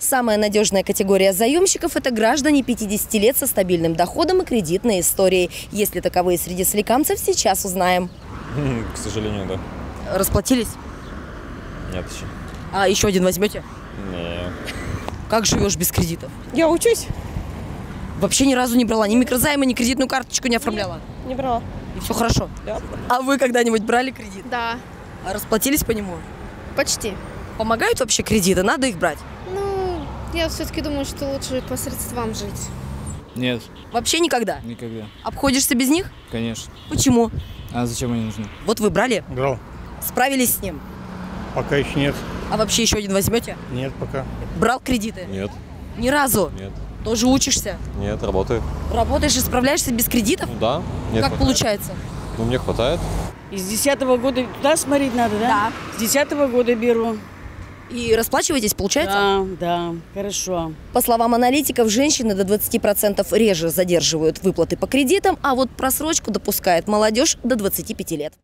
Самая надежная категория заемщиков – это граждане 50 лет со стабильным доходом и кредитной историей. Если таковые среди соликамцев, сейчас узнаем. К сожалению, да. Расплатились? Нет еще. А еще один возьмете? Не. Как живешь без кредитов? Я учусь. Вообще ни разу не брала ни микрозаймы, ни кредитную карточку не оформляла? Не брала. И все хорошо? Да. А вы когда-нибудь брали кредит? Да, А расплатились по нему? почти. Помогают вообще кредиты? Надо их брать? Ну, я все-таки думаю, что лучше по средствам жить. Нет, Вообще никогда? никогда. Обходишься без них? Конечно. Почему? А зачем они нужны? Вот вы брали? Брал. Справились с ним? Пока еще нет. А вообще еще один возьмете? Нет пока. Брал кредиты? Нет. Ни разу? Нет. Тоже учишься? Нет, работаю. Работаешь и справляешься без кредитов? Ну да. Нет, Как хватает. получается? Ну, мне хватает. С 10-го года туда смотреть надо, да? С 10-го года беру. И расплачиваетесь, получается? Да, хорошо. По словам аналитиков, женщины до 20% реже задерживают выплаты по кредитам, а вот просрочку допускает молодежь до 25 лет.